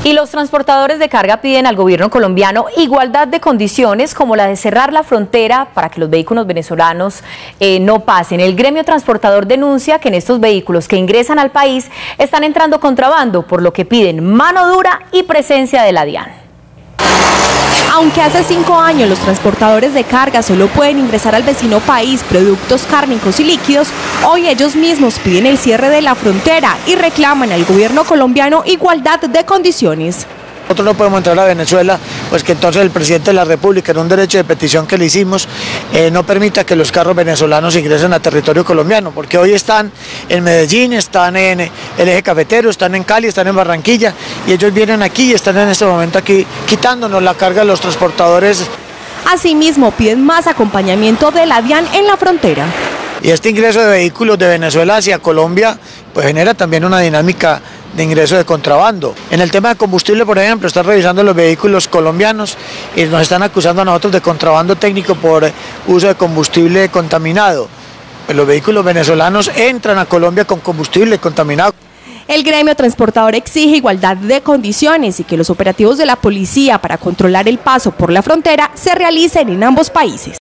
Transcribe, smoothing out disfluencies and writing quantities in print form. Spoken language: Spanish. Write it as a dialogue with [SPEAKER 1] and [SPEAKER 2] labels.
[SPEAKER 1] Y los transportadores de carga piden al gobierno colombiano igualdad de condiciones como la de cerrar la frontera para que los vehículos venezolanos no pasen. El gremio transportador denuncia que en estos vehículos que ingresan al país están entrando contrabando, por lo que piden mano dura y presencia de la DIAN.
[SPEAKER 2] Aunque hace 5 años los transportadores de carga solo pueden ingresar al vecino país productos cárnicos y líquidos, hoy ellos mismos piden el cierre de la frontera y reclaman al gobierno colombiano igualdad de condiciones.
[SPEAKER 3] Nosotros no podemos entrar a Venezuela, pues que entonces el presidente de la República, en un derecho de petición que le hicimos, no permita que los carros venezolanos ingresen a territorio colombiano, porque hoy están en Medellín, están en el eje cafetero, están en Cali, están en Barranquilla, y ellos vienen aquí y están en este momento aquí quitándonos la carga de los transportadores.
[SPEAKER 2] Asimismo, piden más acompañamiento de la DIAN en la frontera.
[SPEAKER 3] Y este ingreso de vehículos de Venezuela hacia Colombia, pues genera también una dinámica de ingreso de contrabando. En el tema de combustible, por ejemplo, están revisando los vehículos colombianos y nos están acusando a nosotros de contrabando técnico por uso de combustible contaminado. Pues los vehículos venezolanos entran a Colombia con combustible contaminado.
[SPEAKER 2] El gremio transportador exige igualdad de condiciones y que los operativos de la policía para controlar el paso por la frontera se realicen en ambos países.